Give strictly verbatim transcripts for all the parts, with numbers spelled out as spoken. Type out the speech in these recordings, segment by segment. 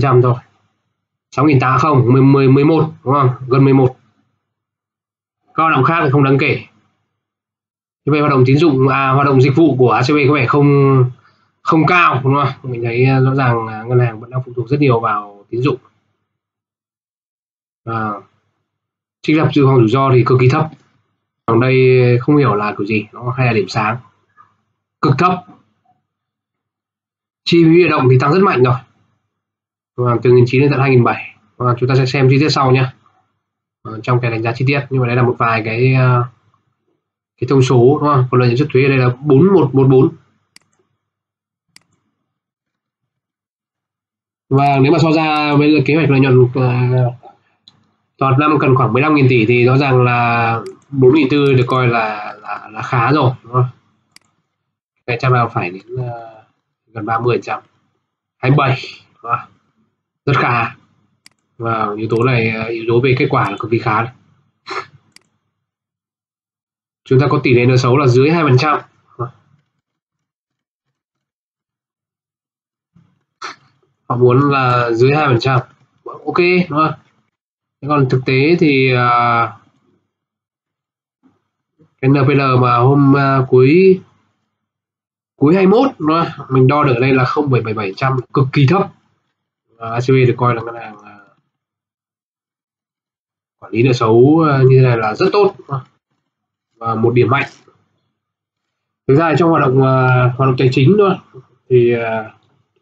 trăm thôi. sáu nghìn tám không, mười, mười một đúng không? Gần mười một. Các hoạt động khác thì không đáng kể. Như vậy hoạt động tín dụng à, hoạt động dịch vụ của a xê bê có vẻ không không cao đúng không? Mình thấy rõ ràng ngân hàng vẫn đang phụ thuộc rất nhiều vào tín dụng. À, trích lập dự phòng rủi ro thì cực kỳ thấp. Còn đây không hiểu là kiểu gì, nó hay là điểm sáng cực thấp. Chi phí huy động thì tăng rất mạnh rồi, và từ một nghìn chín trăm đến tận hai nghìn bảy trăm. Và chúng ta sẽ xem chi tiết sau nhé, trong cái đánh giá chi tiết. Nhưng mà đây là một vài cái cái thông số đúng không? Còn lợi nhuận trước thuế ở đây là bốn nghìn một trăm mười bốn. Và nếu mà so ra với kế hoạch lợi nhuận uh, toàn năm cần khoảng mười lăm nghìn tỷ thì rõ ràng là bốn nghìn tư được coi là là, là khá rồi đúng không? Cái chắc là phải đến uh, gần ba mươi phần trăm, hai mươi bảy đúng không? Rất khá. Và yếu tố này, yếu tố về kết quả là cực kỳ khá. Chúng ta có tỷ lệ nợ xấu là dưới hai phần trăm. Họ muốn là dưới hai phần trăm. Ok đúng không? Còn thực tế thì uh, cái en pê lờ mà hôm uh, cuối cuối hai mươi mốt đúng không? Mình đo được ở đây là không phẩy bảy bảy phần trăm, cực kỳ thấp. uh, a xê bê được coi là ngân hàng uh, quản lý nợ xấu uh, như thế này là rất tốt và một điểm mạnh. Thực ra trong hoạt động uh, hoạt động tài chính thôi thì uh,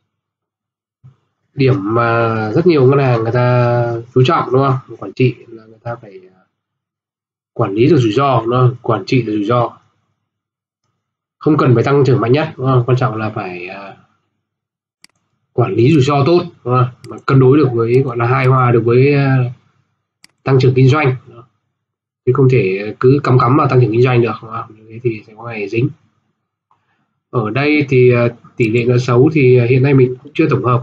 điểm mà rất nhiều ngân hàng người ta chú trọng đúng không? Quản trị là người ta phải quản lý được rủi ro, đúng không? Quản trị được rủi ro. Không cần phải tăng trưởng mạnh nhất, đúng không? Quan trọng là phải uh, quản lý rủi ro tốt, đúng không? Mà cân đối được với, gọi là hài hòa được với uh, tăng trưởng kinh doanh, chứ không thể cứ cắm cắm vào tăng trưởng kinh doanh được, đúng không? Thế thì sẽ có ngày dính. Ở đây thì uh, tỷ lệ nợ xấu thì hiện nay mình cũng chưa tổng hợp,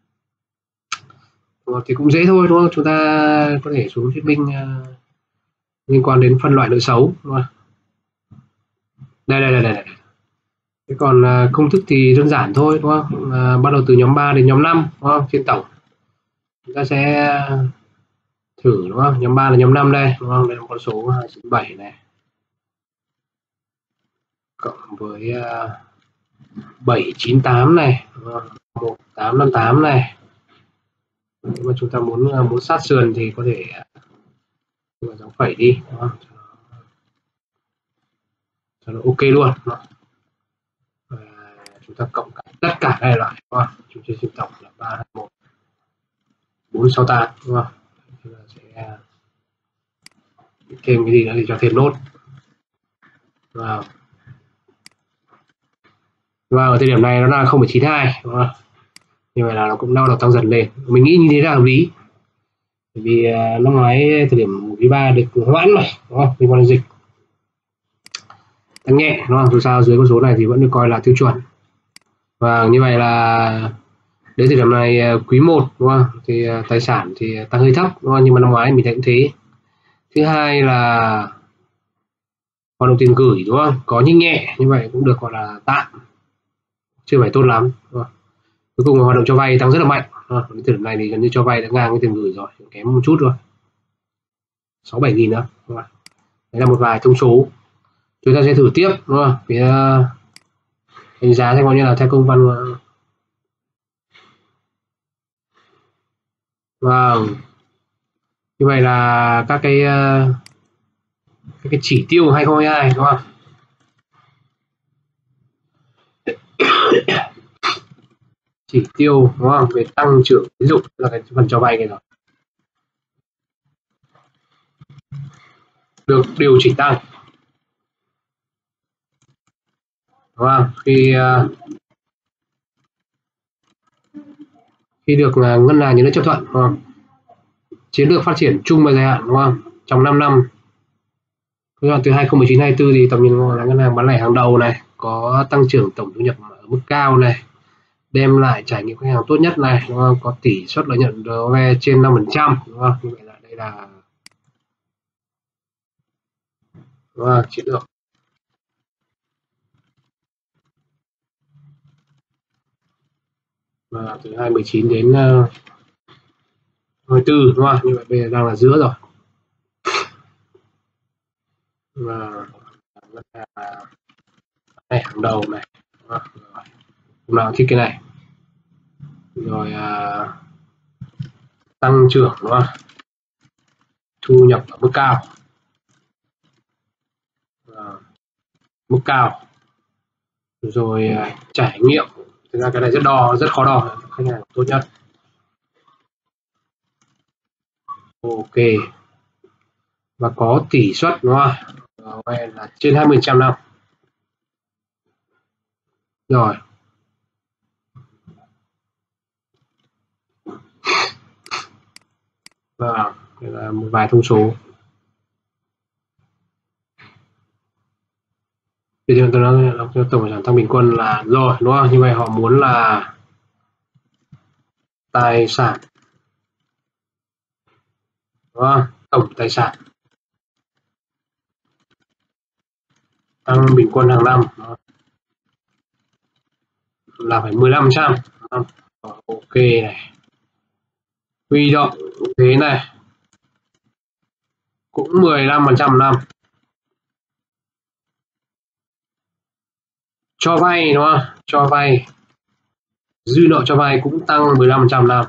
thì cũng dễ thôi đúng không? Chúng ta có thể xuống thuyết minh uh, liên quan đến phân loại nợ xấu, đúng không? Đây đây đây đây. Thế còn uh, công thức thì đơn giản thôi đúng không? Uh, bắt đầu từ nhóm ba đến nhóm năm đúng không? Trên tổng chúng ta sẽ thử đúng không? Nhóm ba là nhóm năm đây đúng không? Đây là con số hai chín bảy này cộng với uh, bảy chín tám này, một tám năm tám này. Nếu mà chúng ta muốn uh, muốn sát sườn thì có thể uh, dấu phẩy đi đúng không? Cho nó ok luôn. Đúng không? Chúng ta cộng cả, tất cả các loại đúng không? Chúng ta trên tổng là ba hai một bốn sáu tám đúng không? Chúng ta sẽ thêm cái gì nữa thì cho thêm nốt vào. Và ở thời điểm này nó là không phẩy chín hai đúng không? Như vậy là nó cũng bắt đầu tăng dần lên. Mình nghĩ như thế là hợp lý. Bởi vì uh, năm ngoái thời điểm quý ba được hoãn rồi đúng không? Liên quan đến dịch tăng nhẹ đúng không? Dù sao dưới con số này thì vẫn được coi là tiêu chuẩn. Và như vậy là đến thời điểm này quý một đúng không? Thì uh, tài sản thì tăng hơi thấp đúng không? Nhưng mà năm ngoái mình thấy cũng thế. Thứ hai là hoạt động tiền gửi đúng không? Có nhưng nhẹ, như vậy cũng được gọi là tạm, chưa phải tốt lắm. Đúng không? Cuối cùng là hoạt động cho vay tăng rất là mạnh. Đến thời điểm này thì gần như cho vay đã ngang với tiền gửi rồi, kém một chút thôi, sáu bảy nghìn nữa. Đúng không? Đấy là một vài thông số. Chúng ta sẽ thử tiếp đúng không? Phía đánh giá xem coi như là theo công văn. Vâng, như vậy là các cái các cái chỉ tiêu hai không hai hai đúng không? Chỉ tiêu đúng không? Về tăng trưởng tín dụng là cái phần cho vay này rồi, được điều chỉnh tăng đúng không? Khi khi được ngân hàng nhà nước chấp thuận đúng không? Chiến lược phát triển chung và dài hạn đúng không? Trong năm năm giai đoạn từ hai không một chín hai tư thì tầm nhìn là ngân hàng bán lẻ hàng đầu này, có tăng trưởng tổng thu nhập ở mức cao này, đem lại trải nghiệm khách hàng tốt nhất này, đúng không? Có tỷ suất lợi nhuận rờ o e trên năm phần trăm đúng không? Như vậy là đây là đúng không? Chiến lược. Và từ hai không một chín đến mười tư đúng không? Như vậy bây giờ đang là giữa rồi. Và này hàng đầu này. Hôm nào thích cái này. Rồi à, tăng trưởng đúng không? Thu nhập ở mức cao. À, mức cao. Rồi à, trải nghiệm. Thực ra cái này rất đo, rất khó đo, khách hàng tốt nhất. Ok. Và có tỷ suất đúng không? Rồi là trên hai mươi phần trăm năm. Rồi. Và đây là một vài thông số. Bây giờ tôi nói tổng sản tăng bình quân là rồi đúng không? Như vậy họ muốn là tài sản đúng không? Tổng tài sản tăng bình quân hàng năm là phải mười lăm phần trăm. Ok này. Huy động thế này cũng mười lăm phần trăm năm. Cho vay đúng không? Cho vay dư nợ cho vay cũng tăng mười lăm phần trăm năm.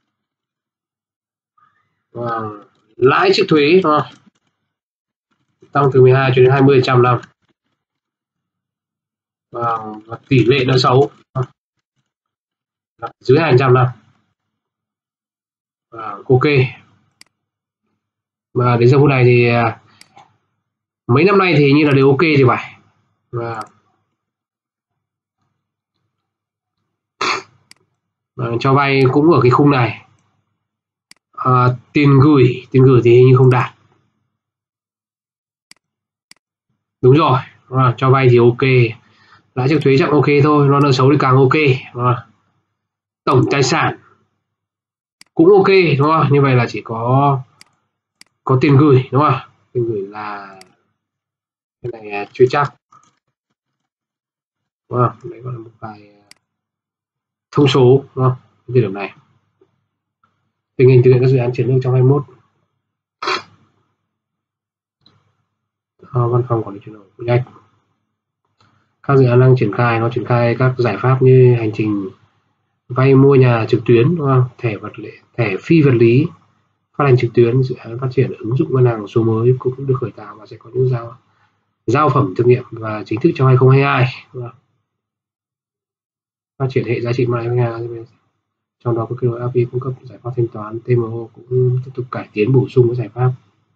Vâng. Lãi trước thuế đúng không? Tăng từ mười hai cho đến hai mươi phần trăm năm. Vâng. Và tỷ lệ nợ xấu dưới hai phần trăm năm. Vâng. Ok. Và đến giờ phút này thì mấy năm nay thì như là đều ok thì phải. Và cho vay cũng ở cái khung này. À, tiền gửi tiền gửi thì hình như không đạt. Đúng rồi. À, cho vay thì ok, lãi trước thuế chắc ok thôi, nó nợ xấu thì càng ok. À, tổng tài sản cũng ok đúng không? Như vậy là chỉ có có tiền gửi đúng không? Tiền gửi là cái này chưa chắc đúng không? Đấy còn là một vài thông số đúng không? Cái thời điểm này tình hình thực hiện các dự án chiến lược trong hai mươi mốt. À, văn phòng quản lý chuyển đổi nhanh. Các dự án đang triển khai, nó triển khai các giải pháp như hành trình vay mua nhà trực tuyến đúng không? Thẻ vật lệ, thẻ phi vật lý, phát hành trực tuyến, dự án phát triển ứng dụng ngân hàng số mới cũng được khởi tạo và sẽ có những giao giao phẩm thực nghiệm và chính thức trong hai không hai hai. Phát triển hệ giá trị mang lại ngân hàng, trong đó có kết nối a pê i cung cấp giải pháp thanh toán. tê em ô cũng tiếp tục cải tiến bổ sung các giải pháp.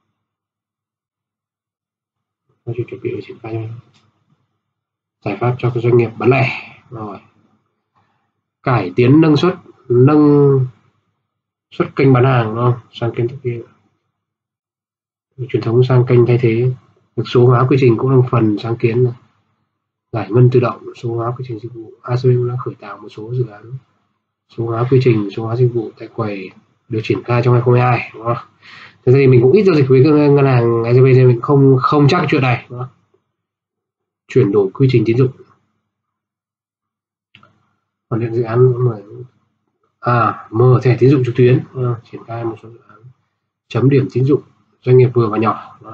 Nó chỉ chuẩn bị để triển khai giải pháp cho các doanh nghiệp bán lẻ. Rồi cải tiến nâng suất nâng suất kênh bán hàng đúng không? Sang kênh kia truyền thống sang kênh thay thế. Được số hóa quy trình cũng là một phần sáng kiến này. Giải ngân tự động, số hóa quy trình dịch vụ. a xê bê đã khởi tạo một số dự án số hóa quy trình, số hóa dịch vụ tại quầy được triển khai trong hai không hai hai đúng không? Thế thì mình cũng ít giao dịch với ngân hàng a xê bê nên mình không không chắc chuyện này đúng không? Chuyển đổi quy trình tín dụng, hoàn thiện dự án mở à mở thẻ tín dụng trực tuyến, à, triển khai một số dự án chấm điểm tín dụng doanh nghiệp vừa và nhỏ. Đó.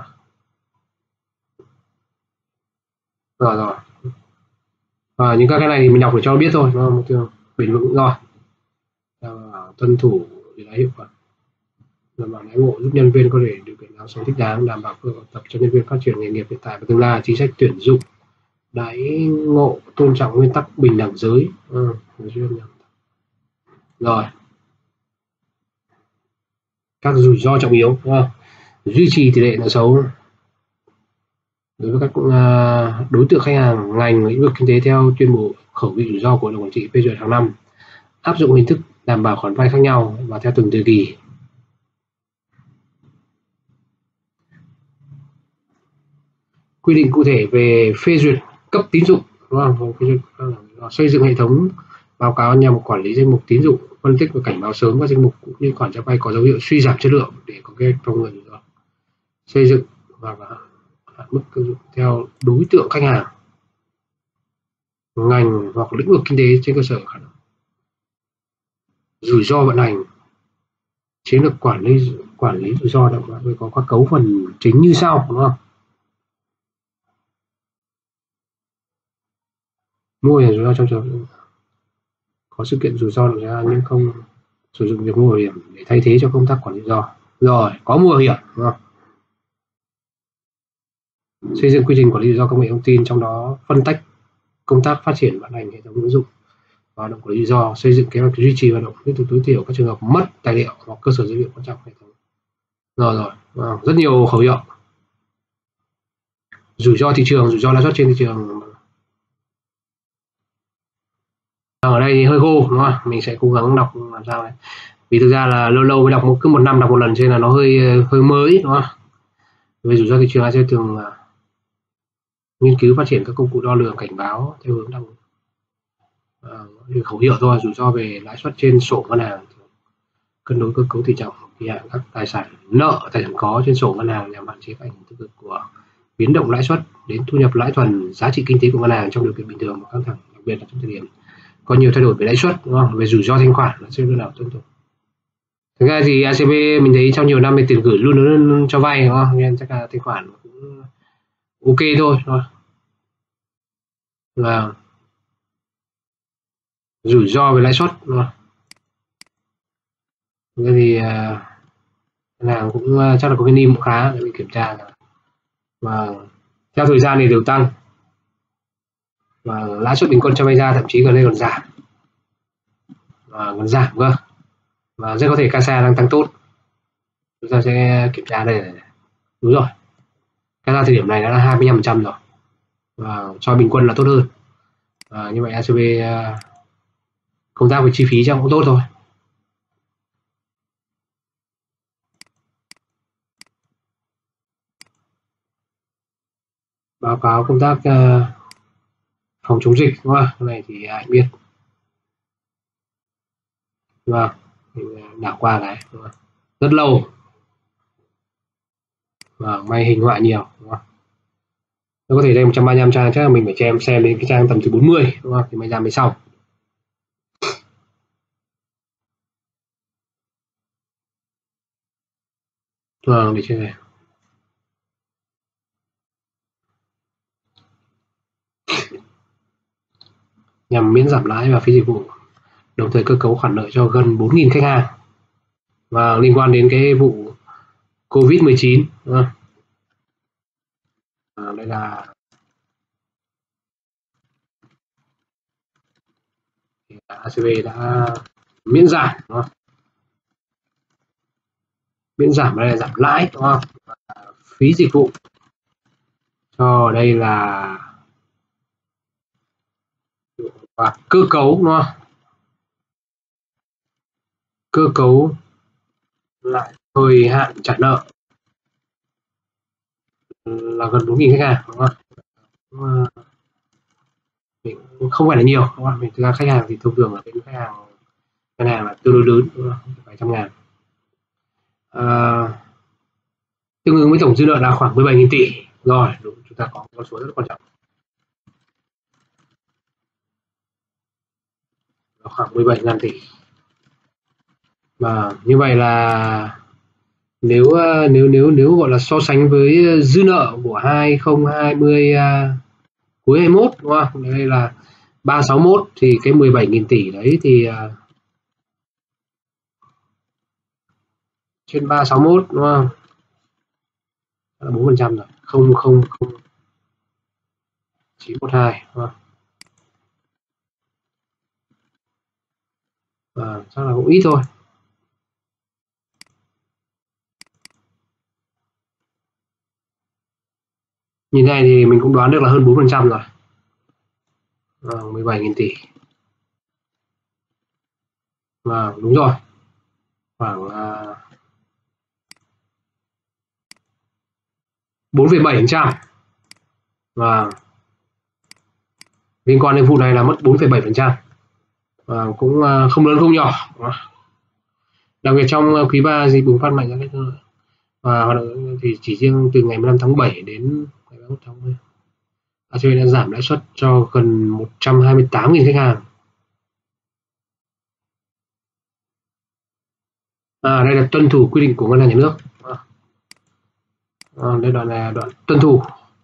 Rồi rồi. À, những các cái này thì mình đọc để cho biết thôi, đúng không? Mục tiêu bền vững rồi. Tuân thủ để đạt hiệu quả. Đảm bảo đãi ngộ giúp nhân viên có thể điều kiện áo sống thích đáng, đảm bảo cơ hội tập cho nhân viên phát triển nghề nghiệp hiện tại và tương lai, chính sách tuyển dụng đãi ngộ tôn trọng nguyên tắc bình đẳng giới. Ừ, rồi các rủi ro trọng yếu đúng không? Duy trì tỷ lệ nợ xấu đối với các uh, đối tượng khách hàng ngành lĩnh vực kinh tế theo tuyên bố khẩu vị rủi ro của hội đồng quản trị phê duyệt hàng năm, áp dụng hình thức đảm bảo khoản vay khác nhau và theo từng thời kỳ. Quy định cụ thể về phê duyệt cấp tín dụng đúng không? Xây dựng hệ thống báo cáo nhằm quản lý danh mục tín dụng, phân tích và cảnh báo sớm các danh mục cũng như khoản cho vay có dấu hiệu suy giảm chất lượng để có cái phòng ngừa rủi ro. Xây dựng và hạn mức tín dụng theo đối tượng khách hàng, ngành hoặc lĩnh vực kinh tế trên cơ sở khả năng rủi ro vận hành chiến lược quản lý quản lý rủi ro động với có các cấu phần chính như sau, đúng không? Mua rủi ro trong trường có sự kiện rủi ro xảy ra nhưng không sử dụng việc mua bảo hiểm để thay thế cho công tác quản lý rủi ro. Rồi, có mua bảo hiểm, đúng không? Xây dựng quy trình quản lý rủi ro công nghệ thông tin, trong đó phân tách công tác phát triển vận hành hệ thống ứng dụng và hoạt động quản lý rủi ro, xây dựng kế hoạch duy trì hoạt động liên tục tối thiểu các trường hợp mất tài liệu hoặc cơ sở dữ liệu quan trọng hệ thống. Rồi rồi, wow, rất nhiều khẩu hiệu. Rủi ro thị trường, rủi ro lãi suất trên thị trường. Ở đây thì hơi khô, đúng không? Mình sẽ cố gắng đọc làm sao này. Vì thực ra là lâu lâu mới đọc một cứ một năm đọc một lần cho nên là nó hơi hơi mới, đúng không? Về rủi ro thị trường sẽ thường nghiên cứu phát triển các công cụ đo lường cảnh báo theo hướng đang uh, khẩu hiệu thôi. Rủi ro về lãi suất trên sổ ngân hàng, cân đối cơ cấu tỷ trọng kỳ hạn các tài sản nợ, tài sản có trên sổ ngân hàng nhằm hạn chế ảnh hưởng tiêu cực của biến động lãi suất đến thu nhập lãi thuần, giá trị kinh tế của ngân hàng trong điều kiện bình thường và căng thẳng, đặc biệt là trong thời điểm có nhiều thay đổi về lãi suất, đúng không? Về rủi ro thanh khoản là sẽ lừa đảo tuân thủ. Thực ra thì a xê bê mình thấy trong nhiều năm thì tiền gửi luôn luôn cho vay, đúng không? Nên chắc là thanh khoản cũng ok thôi, đúng không? Và rủi ro về lãi suất, đúng không? Thế thì ngân hàng cũng uh, chắc là có cái nim cũng khá để mình kiểm tra, và theo thời gian thì đều tăng và lãi suất bình quân cho vay ra thậm chí gần đây còn giảm, và còn giảm cơ, và rất có thể Casa đang tăng tốt. Chúng ta sẽ kiểm tra đây này. Đúng rồi, Casa thời điểm này đã là hai mươi lăm phần trăm rồi, và cho bình quân là tốt hơn. À, như vậy a xê bê uh, công tác về chi phí chắc cũng tốt thôi. Báo cáo công tác uh, phòng chống dịch, đúng không? Cái này thì ai biết. Vâng, mình đảo qua cái rất lâu, và may hình họa nhiều, đúng không? Nó có thể đây một trăm ba mươi lăm trang, chắc là mình phải xem xem đến cái trang tầm từ bốn mươi, đúng không? Thì mới ra mới xong. Vâng, để chơi này. Nhằm miễn giảm lãi và phí dịch vụ, đồng thời cơ cấu khoản nợ cho gần bốn nghìn khách hàng, và liên quan đến cái vụ Covid mười chín, đúng không? À, đây là a xê bê đã miễn giảm, đúng không? Miễn giảm đây là giảm lãi, đúng không? Và phí dịch vụ cho đây là và cơ cấu, đúng không? Cơ cấu lại thời hạn trả nợ là gần bốn nghìn khách hàng, đúng không? Mình không phải là nhiều, đúng không? Mình thực ra khách hàng thì thông thường là những khách hàng ngân hàng là tương đối lớn, đúng không? Vài trăm ngàn. À, tương ứng với tổng dư nợ là khoảng mười bảy nghìn tỷ. Rồi, đúng, chúng ta có con số rất quan trọng. Là khoảng mười bảy nghìn tỷ. Và như vậy là nếu nếu nếu nếu gọi là so sánh với dư nợ của hai không hai không uh, cuối hai mốt, đúng không? Đây là ba sáu mốt thì cái mười bảy nghìn tỷ đấy thì uh, trên ba sáu mốt, đúng không? Là bốn phần trăm rồi, không không không chín một hai, đúng không? Và chắc là cũng ít thôi. Nhìn này thì mình cũng đoán được là hơn bốn phần trăm rồi. À, mười bảy nghìn tỷ. Và đúng rồi. Khoảng uh, bốn phẩy bảy phần trăm. Và liên quan đến vụ này là mất bốn phẩy bảy phần trăm. Và cũng uh, không lớn không nhỏ. Đặc biệt trong quý ba dịch bùng phát mạnh ra cái và hoạt động thì chỉ riêng từ ngày mười lăm tháng bảy đến ngày ba mươi mốt tháng mười, a xê bê đã giảm lãi suất cho gần một trăm hai mươi tám nghìn khách hàng. À, đây là tuân thủ quy định của ngân hàng nhà nước. À, đây đoạn là đoạn tuân thủ.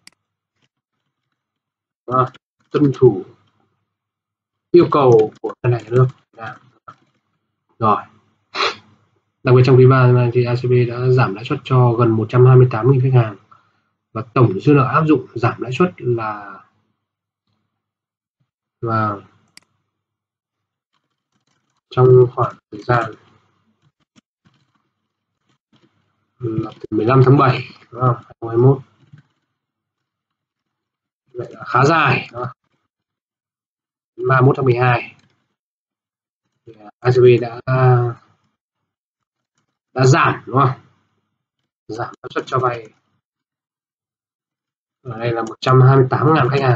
À, tuân thủ yêu cầu của ngân hàng nhà nước. À, rồi. Đặc biệt trong quý ba này thì a xê bê đã giảm lãi suất cho gần một trăm hai mươi tám nghìn khách hàng và tổng dư nợ áp dụng giảm lãi suất là và trong khoảng thời gian là từ mười lăm tháng bảy đúng không? hai nghìn không trăm hai mươi mốt. Vậy là khá dài đúng không? ba mươi mốt tháng mười hai thì a xê bê đã đã giảm đúng không? Giảm lãi suất cho vay. Ở đây là một trăm hai mươi tám nghìn khách hàng.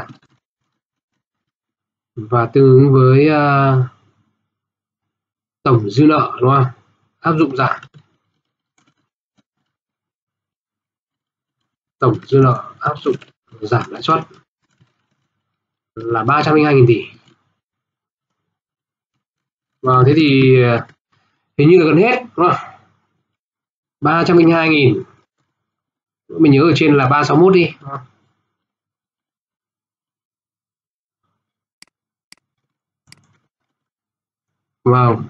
Và tương ứng với uh, tổng dư nợ đúng không? Áp dụng giảm. Tổng dư nợ áp dụng giảm lãi suất là ba trăm linh hai nghìn tỷ. Và thế thì hình như là gần hết đúng không? ba trăm linh hai nghìn. Mình nhớ ở trên là ba trăm sáu mươi mốt đi. Đúng không? Wow.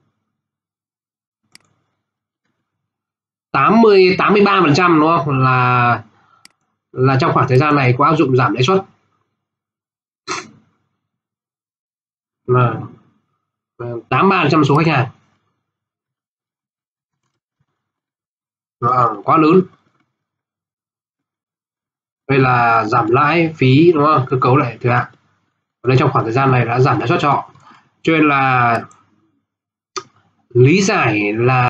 tám mươi tám mươi ba phần trăm đúng không? Là là trong khoảng thời gian này có áp dụng giảm lãi suất. Là tám mươi ba phần trăm số khách hàng. Vâng, quá lớn. Đây là giảm lãi phí đúng không? Cơ cấu lại thời hạn. Ở đây trong khoảng thời gian này đã giảm lãi suất cho họ. Cho nên là lý giải là